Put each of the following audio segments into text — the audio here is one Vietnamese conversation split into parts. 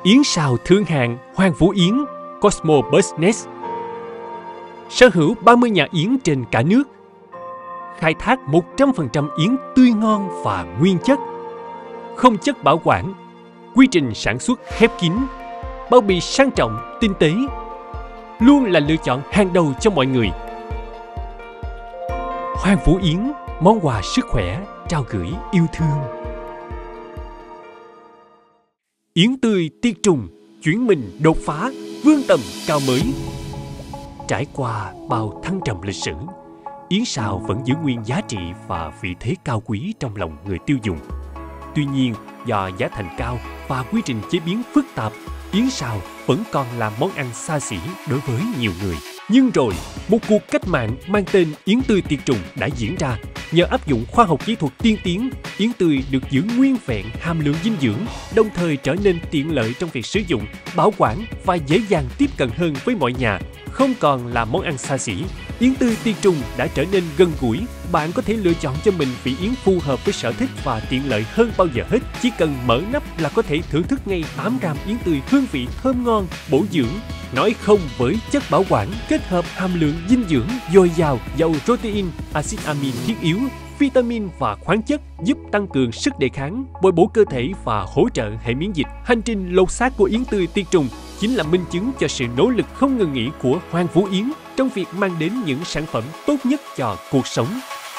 Yến sào thương hạng Hoàng Vũ Yến Cosmo Business sở hữu 30 nhà yến trên cả nước, khai thác 100% yến tươi ngon và nguyên chất, không chất bảo quản, quy trình sản xuất khép kín, bao bì sang trọng, tinh tế, luôn là lựa chọn hàng đầu cho mọi người. Hoàng Vũ Yến, món quà sức khỏe trao gửi yêu thương. Yến tươi Tiệt Trùng chuyển mình đột phá, vươn tầm cao mới. Trải qua bao thăng trầm lịch sử, yến sào vẫn giữ nguyên giá trị và vị thế cao quý trong lòng người tiêu dùng. Tuy nhiên, do giá thành cao và quy trình chế biến phức tạp, yến sào vẫn còn là món ăn xa xỉ đối với nhiều người. Nhưng rồi, một cuộc cách mạng mang tên Yến tươi Tiệt Trùng đã diễn ra. Nhờ áp dụng khoa học kỹ thuật tiên tiến, yến tươi được giữ nguyên vẹn hàm lượng dinh dưỡng, đồng thời trở nên tiện lợi trong việc sử dụng, bảo quản và dễ dàng tiếp cận hơn với mọi nhà. Không còn là món ăn xa xỉ, yến tươi Tiệt Trùng đã trở nên gần gũi. Bạn có thể lựa chọn cho mình vị yến phù hợp với sở thích và tiện lợi hơn bao giờ hết. Chỉ cần mở nắp là có thể thưởng thức ngay 8 gram yến tươi hương vị thơm ngon, bổ dưỡng. Nói không với chất bảo quản, kết hợp hàm lượng dinh dưỡng dồi dào, giàu protein, axit amin thiết yếu, vitamin và khoáng chất giúp tăng cường sức đề kháng, bồi bổ cơ thể và hỗ trợ hệ miễn dịch. Hành trình lột xác của yến tươi Tiệt Trùng chính là minh chứng cho sự nỗ lực không ngừng nghỉ của Hoàng Vũ Yến trong việc mang đến những sản phẩm tốt nhất cho cuộc sống.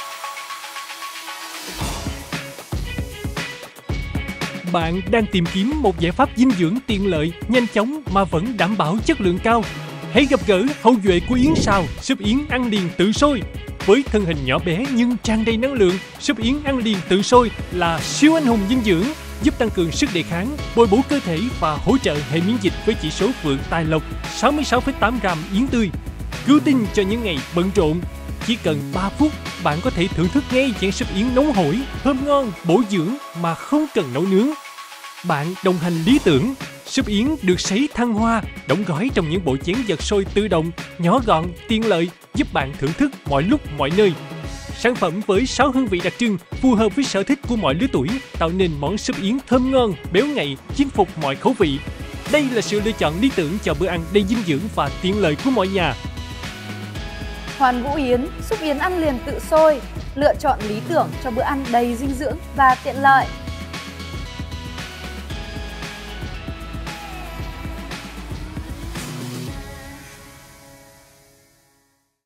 Bạn đang tìm kiếm một giải pháp dinh dưỡng tiện lợi, nhanh chóng mà vẫn đảm bảo chất lượng cao? Hãy gặp gỡ hậu duệ của yến sào, súp yến ăn liền tự sôi. Với thân hình nhỏ bé nhưng tràn đầy năng lượng, súp yến ăn liền tự sôi là siêu anh hùng dinh dưỡng, giúp tăng cường sức đề kháng, bồi bổ cơ thể và hỗ trợ hệ miễn dịch với chỉ số vượng tài lộc 66,8 gram yến tươi. Cứu tinh cho những ngày bận rộn. Chỉ cần 3 phút, bạn có thể thưởng thức ngay chén súp yến nóng hổi, thơm ngon, bổ dưỡng mà không cần nấu nướng. Bạn đồng hành lý tưởng. Súp yến được sấy thăng hoa, đóng gói trong những bộ chén giật sôi tự động, nhỏ gọn, tiện lợi, giúp bạn thưởng thức mọi lúc mọi nơi. Sản phẩm với 6 hương vị đặc trưng phù hợp với sở thích của mọi lứa tuổi, tạo nên món súp yến thơm ngon, béo ngậy, chinh phục mọi khẩu vị. Đây là sự lựa chọn lý tưởng cho bữa ăn đầy dinh dưỡng và tiện lợi của mọi nhà. Hoàng Vũ Yến, súp yến ăn liền tự sôi, lựa chọn lý tưởng cho bữa ăn đầy dinh dưỡng và tiện lợi.